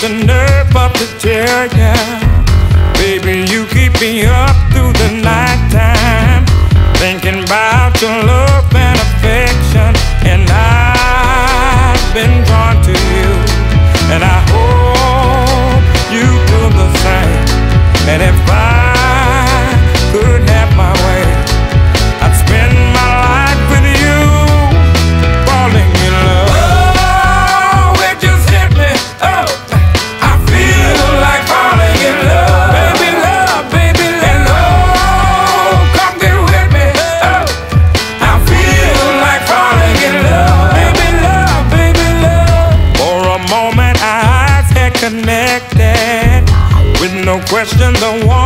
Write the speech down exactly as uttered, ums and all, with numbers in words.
the nerve up to tell ya, baby, you keep me up through the nighttime, thinking about your love and affection. And I've been drawn to you, and I hope you do the same. And if I could have my way, I'd spend my life with you, falling in love. Oh, it just hit me. Oh, I feel like falling in love. Baby love, baby love. And oh, come get with me. Oh, I feel like falling in love. Baby love, baby love. For a moment our eyes had connected, with no question the one